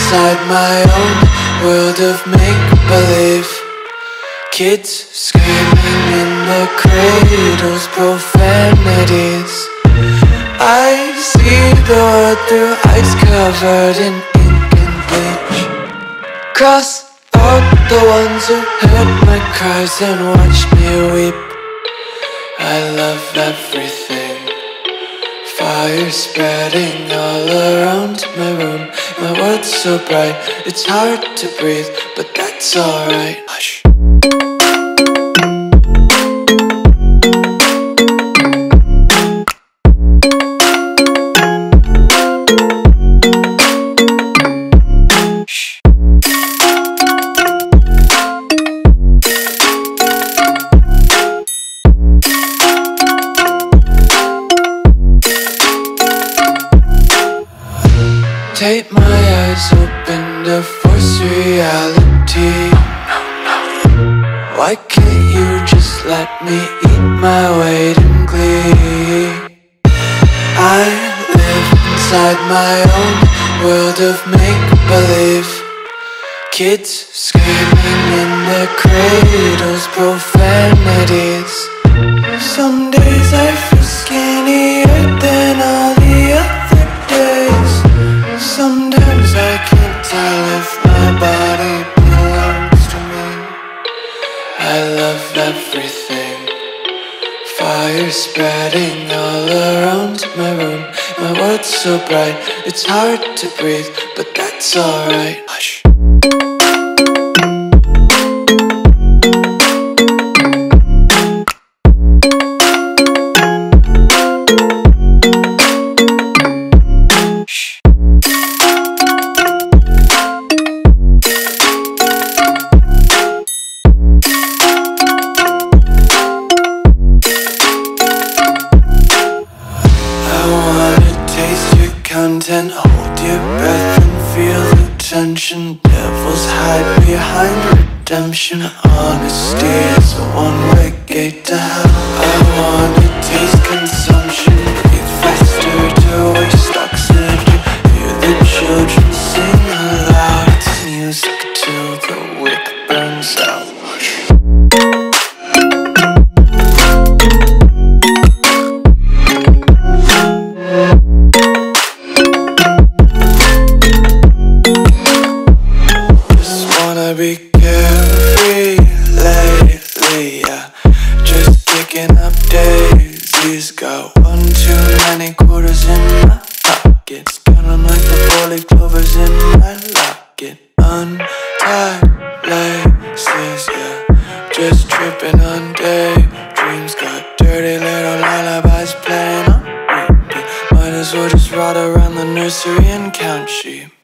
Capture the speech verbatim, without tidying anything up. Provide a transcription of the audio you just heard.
inside my own world of make-believe. Kids screaming in the cradles, profanities. I see the world through ice covered in ink and bleach. Cross out the ones who heard my cries and watched me weep. I love everything. Fire spreading all around my room. My world's so bright, it's hard to breathe, but that's alright. Hush. Tape my eyes open to force reality. Why can't you just let me eat my weight in glee? I live inside my own world of make-believe. Kids screaming in their cradles, profanities. Some days I feel skinnier than all the other days. Sometimes I can't tell if my body belongs to me. I love everything. Fire spreading all around my room. My world's so bright, it's hard to breathe, but that's alright. Hush. Content, hold your breath and feel the tension. Devils hide behind redemption. Honesty is a one-way gate to hell. I wanna taste consumption. Breathe faster to waste oxygen. Hear the children sing aloud. It's music till the wick burns out. Be carefree lately, yeah. Just picking up daisies. Got one too many quarters in my pockets. Count 'em like the four-leaf clovers in my locket. Untied laces, yeah. Just tripping on daydreams. Got dirty little lullabies playing on repeat. Might as well just ride around the nursery and count sheep.